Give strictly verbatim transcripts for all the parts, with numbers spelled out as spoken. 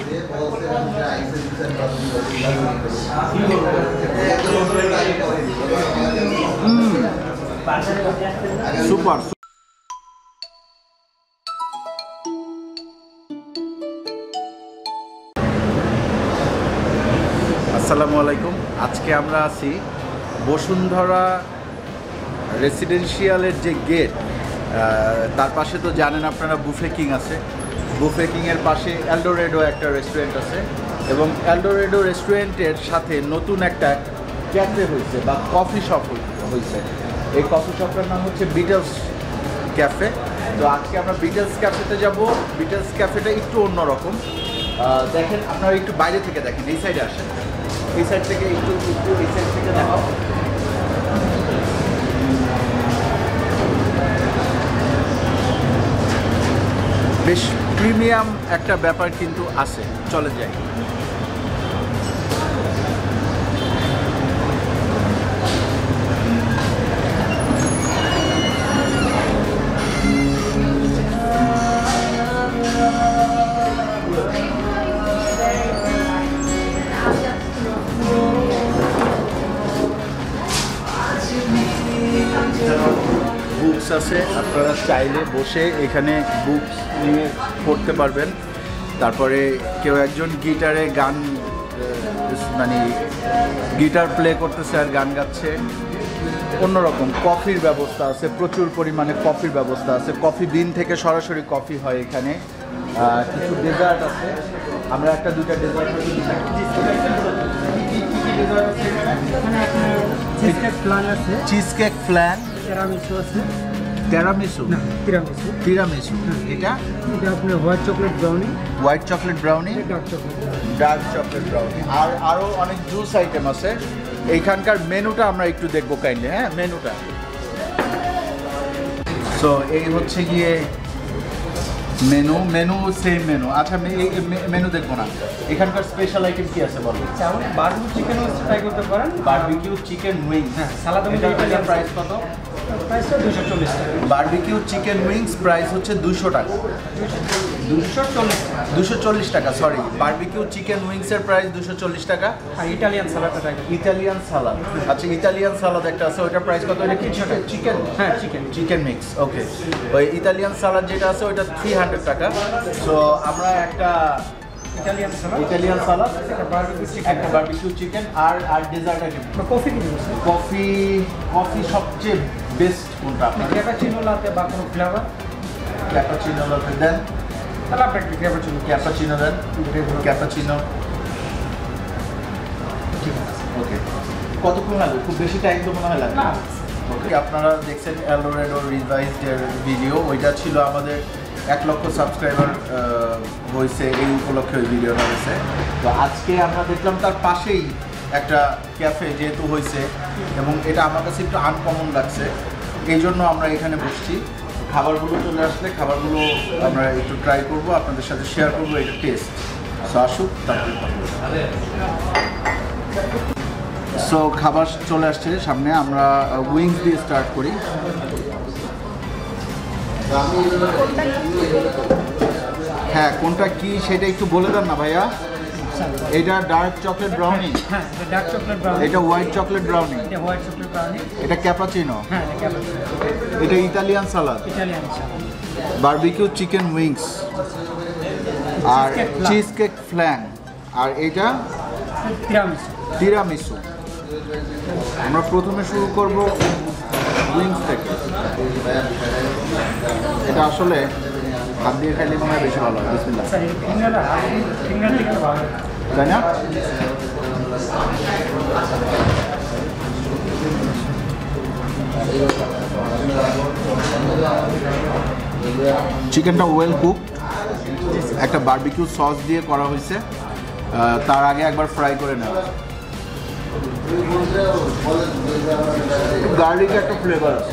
Super. আসসালামু আলাইকুম। আজকে আমরা আছি বসুন্ধরা রেসিডেন্সিয়ালের যে গেট, তার পাশে তো জানেন আপনারা বুফে কিং আছে। বুফে কিংয়ের পাশে এলডোরেডো একটা রেস্টুরেন্ট আছে এবং এলডোরেডো রেস্টুরেন্টের সাথে নতুন একটা ক্যাফে হয়েছে বা কফি শপ হয়েছে। এই কফি শপটার নাম হচ্ছে বিটলস ক্যাফে। তো আজকে আমরা বিটলস ক্যাফেতে যাব। বিটলস ক্যাফেটা একটু অন্যরকম। দেখেন আপনারা একটু বাইরে থেকে দেখেন, এই সাইডে আসেন, এই সাইড থেকে একটু একটু এই সাইড থেকে দেখাও। বেশ প্রিমিয়াম একটা ব্যাপার কিন্তু আছে, চলে যাই। বুকস আছে, আপনারা চাইলে বসে এখানে বুকস নিয়ে পড়তে পারবেন। তারপরে কেউ একজন গিটারে গান মানে গিটার প্লে করতেছে আর গান গাচ্ছে। অন্যরকম কফির ব্যবস্থা আছে, প্রচুর পরিমাণে কফির ব্যবস্থা আছে। কফি বিন থেকে সরাসরি কফি হয় এখানে। কিছু ডেজার্ট আছে, আমরা একটা দুটা dessert cheesecake flan, tiramisu আছে। টিরামিসু না টিরামিসু টিরামিসু এটা এটা আপনার white chocolate brownie, white chocolate brownie, dark chocolate dark chocolate brownie, আর আরও অনেক জুস আইটেম আছে। এইখানকার মেনুটা আমরা একটু দেখবো কাইন্ডলি। হ্যাঁ, মেনুটা। সো এই হচ্ছে গিয়ে মেনু। Menu same menu. আচ্ছা, এই মেনু দেখবো না। এখানকার স্পেশাল আইটেম কি আছে বলো? বারবিকিউ চিকেন ট্রাই করতে পারেন। Barbecue chicken wings. হ্যাঁ, সালাদ অনুযায়ী প্রাইস কত? প্রাইসটা দুশো চল্লিশ টাকা। বারবিকিউ চিকেন উইংস প্রাইস হচ্ছে দুশো টাকা। দুশো চল্লিশ দুশো চল্লিশ টাকা সরি বারবিকিউ চিকেন উইংসের প্রাইস দুশো চল্লিশ টাকা। আর ইটালিয়ান সালাদটা ট্রাই করুন। ইটালিয়ান সালাদ, আচ্ছা ইটালিয়ান সালাদ একটা আছে, ওইটার প্রাইস কত? এটা কি চিকেন? হ্যাঁ, চিকেন চিকেন মিক্স। ওকে, ওই ইটালিয়ান সালাদ যেটা আছে ওইটা থ্রি হান্ড্রেড টাকা। সো আমরা একটা ইটালিয়ান সালাদ, ইটালিয়ান সালাদ, একটা বারবিকিউ চিকেন, একটা বারবিকিউ চিকেন আর আর ডেজার্ট আইটেম। কফি কি দিবেন? কফি কফি সবচেয়ে বেস্ট কোনটা আপনার? ক্যাপাচিনো লাতে বা কোনো ফ্লেভার? ক্যাপাচিনো লাতে দেন, তাহলে আপনাকে ক্যাপাচিনো ক্যাপাচিনো দেন, ক্যাপাচিনো। ঠিক আছে। ওকে, কতক্ষণ লাগবে? খুব বেশি টাইম তো মনে হয় লাগবে না। ওকে, আপনারা দেখছেন এলডোরেডো রিভাইজডের ভিডিও। ওইটা ছিল আমাদের এক লক্ষ সাবস্ক্রাইবার হয়েছে, এই উপলক্ষে ওই ভিডিওটা হয়েছে। তো আজকে আমরা দেখলাম তার পাশেই একটা ক্যাফে যেহেতু হয়েছে এবং এটা আমার কাছে একটু আনকমন লাগছে, এই জন্য আমরা এখানে বসছি। খাবারগুলো চলে আসলে খাবারগুলো আমরা একটু ট্রাই করবো, আপনাদের সাথে শেয়ার করবো এটা টেস্ট। সো আসুক, তারপরে সো খাবার চলে আসছে সামনে। আমরা উইংস দিয়ে স্টার্ট করি। হ্যাঁ, কোনটা কি সেটা একটু বলে দেন না ভাইয়া। এটা ডার্ক চকলেট ব্রাউনি, হ্যাঁ এটা ডার্ক চকলেট ব্রাউনি, এটা হোয়াইট চকলেট ব্রাউনি, এটা হোয়াইট চকলেট ব্রাউনি, এটা ক্যাপাচিনো, হ্যাঁ এটা ক্যাপাচিনো, এটা Italian salad, Italian salad, barbecue chicken wings আর চিজ কেক ফ্ল্যান, আর এটা টিরামিসু। টিরামিসু। আমরা প্রথমে শুরু করব উইংস থেকে। এটা আসলে হাত দিয়ে খাইলে মনে হয় বেশি ভালো হয়। বিসমিল্লাহ। স্যার এই ফিঙ্গারটা ফিঙ্গার থেকে ভালো, তাই না? চিকেনটা ওয়েল কুক, একটা বারবিকিউ সস দিয়ে করা হয়েছে, তার আগে একবার ফ্রাই করে নেওয়া। গার্লিক একটা ফ্লেভার আছে,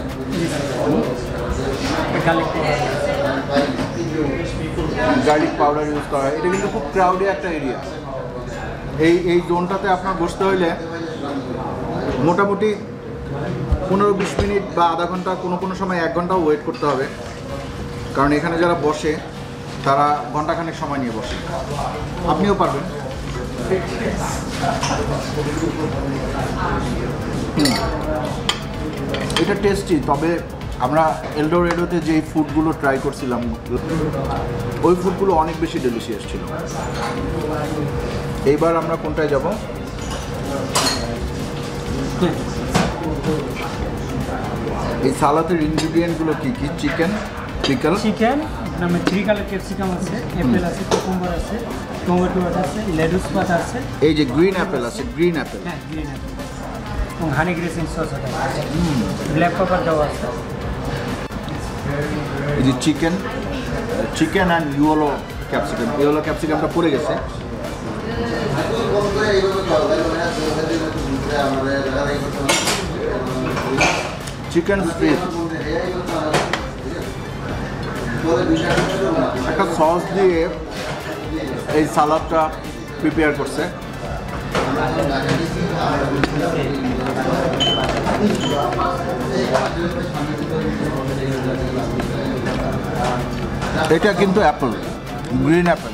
গার্লিক পাউডার ইউজ করা হয়। এটা কিন্তু খুব ক্রাউডি একটা এরিয়া। এই এই জোনটাতে আপনার বসতে হইলে মোটামুটি পনেরো বিশ মিনিট বা আধা ঘন্টা, কোনো কোনো সময় এক ঘন্টাও ওয়েট করতে হবে, কারণ এখানে যারা বসে তারা ঘন্টাখানেক সময় নিয়ে বসে। আপনিও পারবেন। এটা টেস্টি, তবে আমরা এলডোরেডোতে যেই ফুডগুলো ট্রাই করছিলাম ওই ফুডগুলো অনেক বেশি ডেলিশিয়াস ছিল। এইবার আমরা কোনটায় যাব? এই সালাদের ইনগ্রিডিয়েন্টগুলো কি কি? চিকেন, পিকল, চিকেন, নামে থ্রি কালার ক্যাপসিকাম আছে, অ্যাপেল আছে, কুকুম্বার আছে, টমেটো আছে, লেটুস পাতা আছে। এই যে গ্রিন অ্যাপেল আছে, গ্রিন অ্যাপেল, হ্যাঁ গ্রিন অ্যাপেল, এবং হানি গ্রেসিং সস আছে, ব্ল্যাক পেপার দেওয়া আছে। এই যে chicken, chicken and yellow capsicum, yellow ক্যাপসিকামটা পড়ে গেছে। চিকেন স্ট্রিপ একটা সস দিয়ে এই সালাদটা প্রিপেয়ার করছে। এটা কিন্তু অ্যাপেল, গ্রিন অ্যাপেল।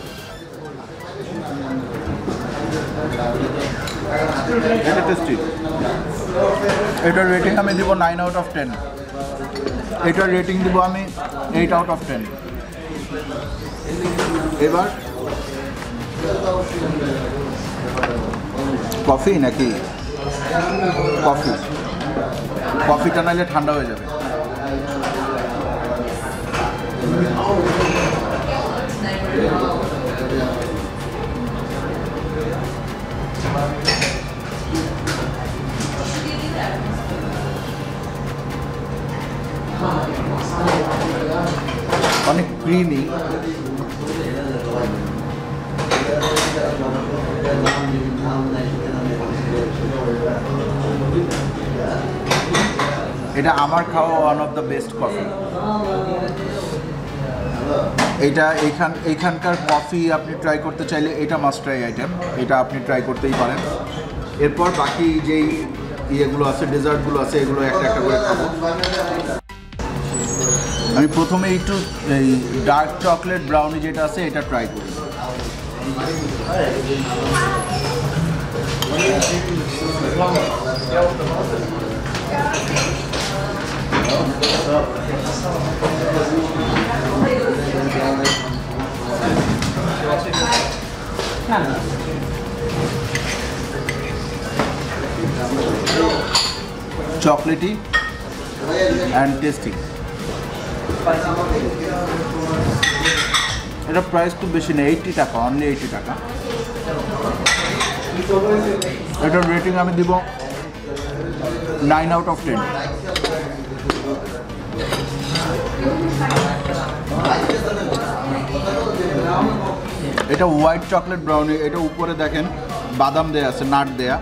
এটা টেস্টি। এটার রেটিং আমি দিব নাইন আউট অফ টেন। এটার রেটিং দিব আমি এইট আউট অফ টেন। এবার কফি নাকি? কফি, কফিটা নাইলে ঠান্ডা হয়ে যাবে। অনেক ক্রিমি। এটা আমার খাওয়া one of the best coffee. এটা এইখান এইখানকার কফি আপনি ট্রাই করতে চাইলে এটা মাস্ট ট্রাই আইটেম, এটা আপনি ট্রাই করতেই পারেন। এরপর বাকি যেই ইয়েগুলো আছে, ডেজার্টগুলো আছে, এগুলো একটা একটা করে খাবো। আমি প্রথমে একটু এই ডার্ক চকলেট ব্রাউনি যেটা আছে এটা ট্রাই করি। Chocolatey and tasty. এটা প্রাইস খুব বেশি নেই, এইটটি টাকা, অনলি এইটটি টাকা। এটার রেটিং আমি দিব নাইন আউট অফ টেন। এটা হোয়াইট চকলেট ব্রাউনি, এটা উপরে দেখেন বাদাম দেয়া আছে, নাট দেয়া।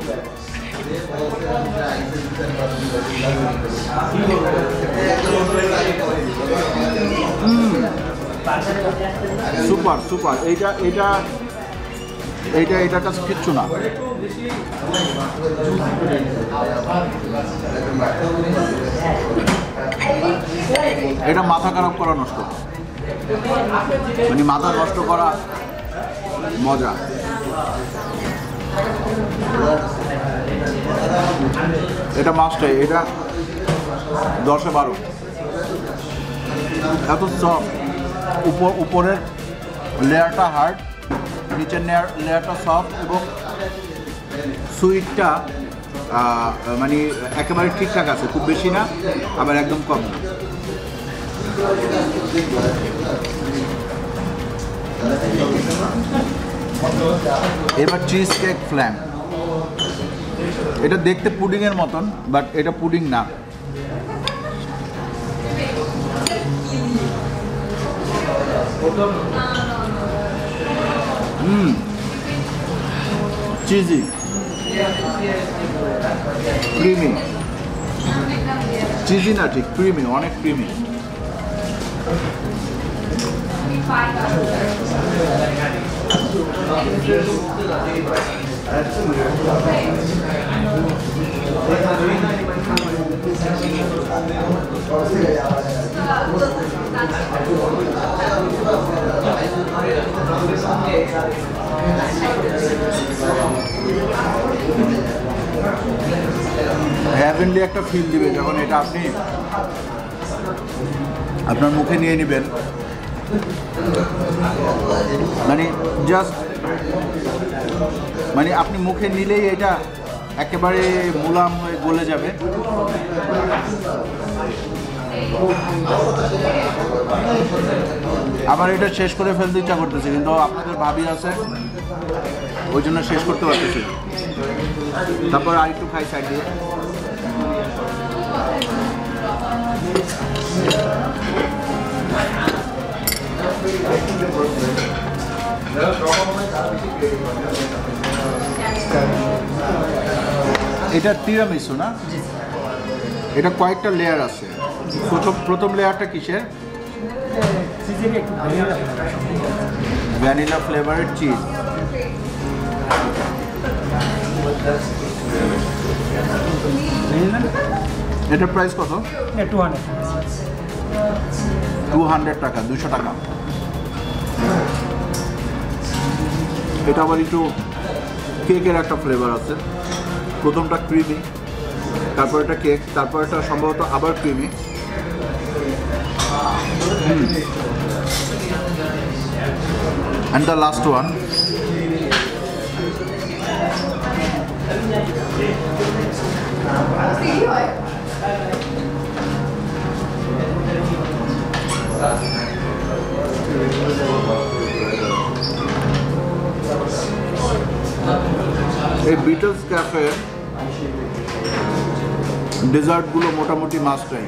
Super super. এইটা এইটা এইটা এটার কাছে কিচ্ছু না। এটা মাথা খারাপ করা নষ্ট, মানে মাথা নষ্ট করা মজা। এটা মাস্টাই, এটা দশে বারো। এত সফট, উপর উপরের লেয়ারটা হার্ড, নিচের লেয়ার লেয়ারটা সফট, এবং সুইটটা মানে একেবারে ঠিকঠাক আছে, খুব বেশি না আবার একদম কম না। এবার চিজ কেক ফ্ল্যাম। এটা দেখতে পুডিংয়ের মতন, বাট এটা পুডিং না। হুম, চিজি, ক্রিমি, চিজি না ঠিক, ক্রিমি, অনেক ক্রিমি। হ্যাভেনলি একটা ফিল দিবে যখন এটা আপনি আপনার মুখে নিয়ে নেবেন, মানে জাস্ট মানে আপনি মুখে নিলেই এটা একেবারে মুলাম হয়ে গলে যাবে। আমার এটা শেষ করে ফেলতে ইচ্ছা করতেছে, কিন্তু আপনাদের ভাবি আছে ওই জন্য শেষ করতে পারতেছি। তারপর আর একটু খাই সাইড দিয়ে। এটা তিরামিসু না? এটা কয়েকটা লেয়ার আছে। প্রথম প্রথম লেয়ারটা কিসের? ভ্যানিলা ফ্লেভারের চিজ। এটার প্রাইস কত? টু হান্ড্রেড টু হান্ড্রেড টাকা, দুশো টাকা। এটা আবার একটু কেকের একটা ফ্লেভার আছে। প্রথমটা ক্রিমি, তারপর এটা কেক, তারপর এটা সম্ভবত আবার creamy. And the last one. এই বিটলস ক্যাফে ডেজার্টগুলো মোটামুটি মাস্টাই।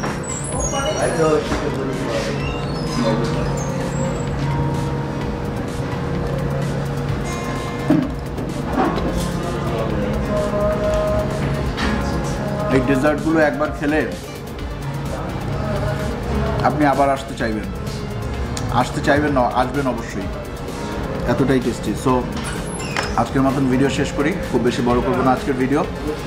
এই ডেজার্টগুলো একবার খেলে আপনি আবার আসতে চাইবেন, আসতে চাইবেন না, আসবেন অবশ্যই, এতটাই টেস্টি। সো আজকের মতন ভিডিও শেষ করি, খুব বেশি বড় করবো না আজকের ভিডিও।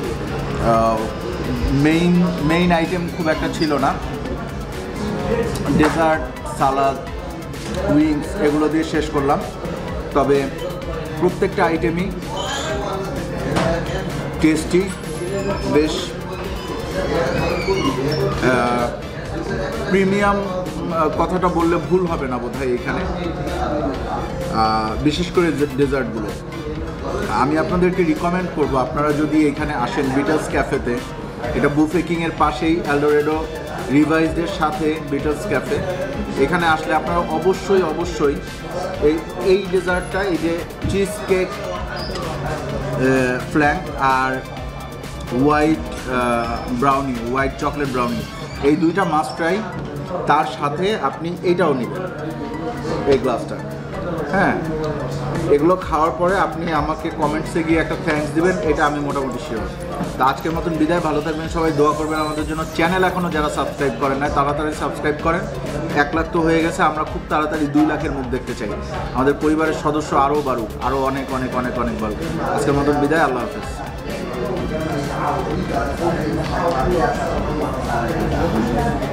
মেইন মেইন আইটেম খুব একটা ছিল না, ডেজার্ট, সালাদ, উইংস এগুলো দিয়ে শেষ করলাম। তবে প্রত্যেকটা আইটেমই টেস্টি, বেশ প্রিমিয়াম কথাটা বললে ভুল হবে না বোধহয় এখানে, বিশেষ করে ডেজার্টগুলো। আমি আপনাদেরকে রিকমেন্ড করব, আপনারা যদি এখানে আসেন বিটলস ক্যাফেতে, এটা বুফে কিংয়ের পাশেই এলডোরেডো রিভাইজডের সাথে বিটলস ক্যাফে। এখানে আসলে আপনারা অবশ্যই অবশ্যই এই এই ডেজার্টটা, এই যে চিজ কেক ফ্ল্যাঙ্ক আর white brownie, white chocolate brownie, এই দুইটা মাস্ট ট্রাই। তার সাথে আপনি এইটাও নেবেন, এই গ্লাসটা। হ্যাঁ, এগুলো খাওয়ার পরে আপনি আমাকে কমেন্টসে গিয়ে একটা থ্যাঙ্কস দিবেন, এটা আমি মোটামুটি শিওর। তো আজকের মতন বিদায়, ভালো থাকবেন সবাই, দোয়া করবেন আমাদের জন্য। চ্যানেল এখনও যারা সাবস্ক্রাইব করেন না, তাড়াতাড়ি সাবস্ক্রাইব করেন। এক লাখ তো হয়ে গেছে, আমরা খুব তাড়াতাড়ি দুই লাখের মুখ দেখতে চাই। আমাদের পরিবারের সদস্য আরও বাড়ুক, আরও অনেক অনেক অনেক অনেক বাড়ুক। আজকের মতন বিদায়, আল্লাহ হাফেজ।